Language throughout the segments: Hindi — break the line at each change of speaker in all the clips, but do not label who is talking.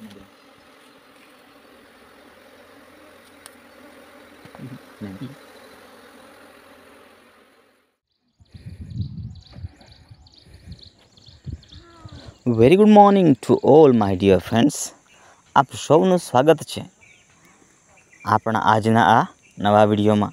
Very good morning to all my dear friends. आप सौનું સ્વાગત છે આપણા આજના આ નવા વિડીયોમાં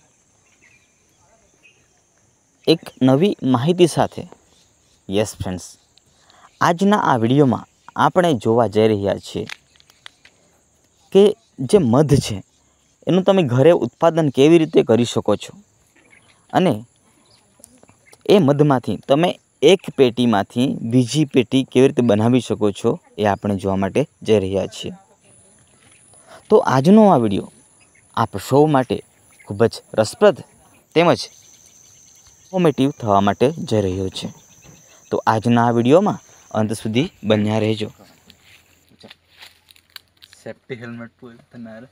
એક નવી માહિતી સાથે। યસ ફ્રેન્ડ્સ, આજના આ વિડીયોમાં આપણે જોવા જઈ રહ્યા છીએ કે જે મધ છે એનું તમે ઘરે ઉત્પાદન કેવી રીતે કરી શકો છો અને એ મધમાંથી તમે एक पेटी में बीजी पेटी केवी रीते बनावी शको छो ए आपणे जोवा माटे जई रह्या छीए। तो आजनो आ विडियो आप सौ माटे खूब ज रसप्रद तेमज इन्फॉर्मेटिव थवा माटे जई रह्यो छे। तो आजना आ विडियो में अंत सुधी बन्या रहेजो।
सेफ्टी हेल्मेट पहनारे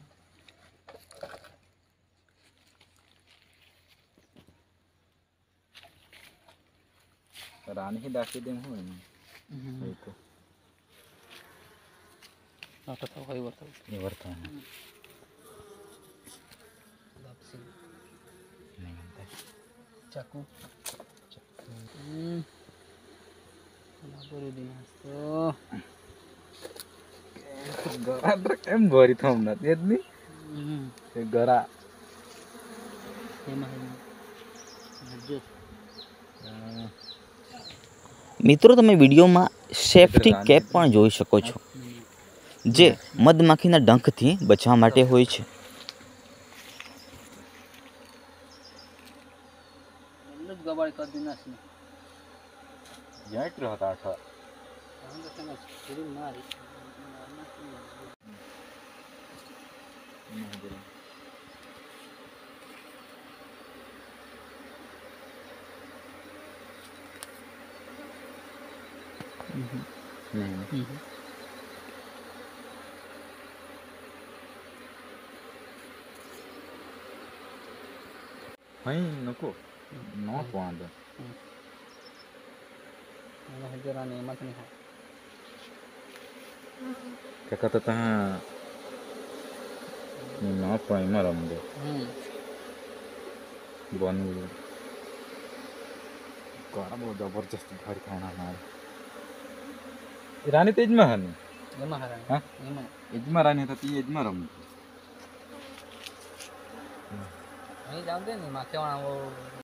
रानी ही दाखी देम हो तो आता तो कोई वर्ता ये वर्ता है नहीं बनता चाकू ना पूरे दिन तो गरा एम भरी थम ना तेदनी ते गरा एमा है जो
मित्रों तमे विडियो में सेफ्टी केप पण जोई शको छो जे मधमाखीना डंखथी बचवा माटे होय छे।
गबाड़ कर देना से याट रहता था हम तो संग थोड़ी मारी नहीं हाई नको नो पांड मला जरा नेमत नहीं है क्या कहता था ना पाई मारम दे बन गया कारा बहुत जबरदस्त भारी खाना हमारा रानी तेज में है नहीं ये महारानी हां यजमा रानी था ती यजमा रम नहीं जानते नहीं माखे वाला वो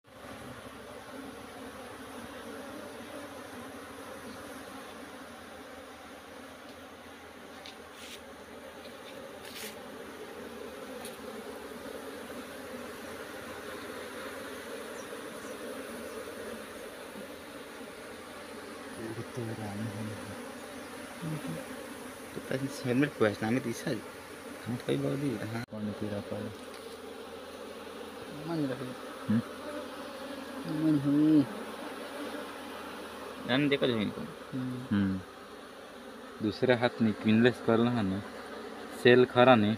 तो रानी तो तन हेलमेट पहनना में तीसरा हम कोई बहुत ही हां कौन तेरा पर मन रही मन हुई जान देखो जो इनको दूसरे हाथ में क्विनलेस करना है ना सेल खरा नहीं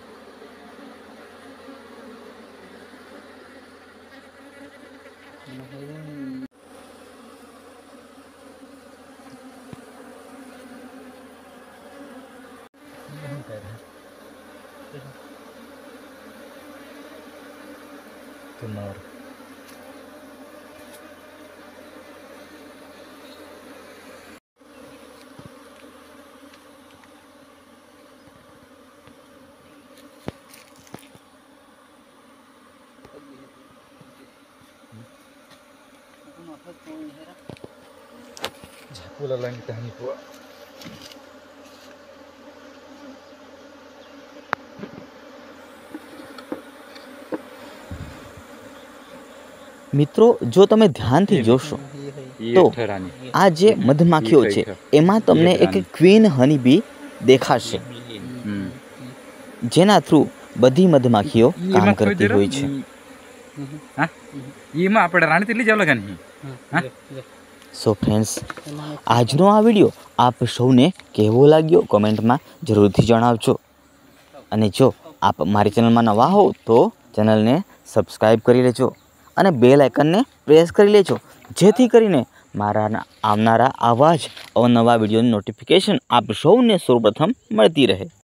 तुम्हार झाकूला लाइन कहानी हुआ
मित्रों जो तमे ध्यान थी जोशो तो आ जे मधमाखीओ छे एमां तमने एक क्वीन हनी बी देखाशे जेना थ्रू बधी मधमाखीओ काम करती होय छे।
हां ईमा आपणे राणी तेटली ज अलग नहीं हां।
सो फ्रेंड्स आजनो आ विडियो आप सौने केवो लाग्यो कमेंट में जरूरथी जणावजो अने जो आप मारी चेनल में नवा हो तो चेनल ने सब्सक्राइब करी लेजो અને બેલ આઇકનને પ્રેસ કરી લેજો જેથી કરીને મારા આવનારા આવા જ અવનવા વિડીયોની નોટિફિકેશન આપ સૌને સૌપ્રથમ મળતી રહે।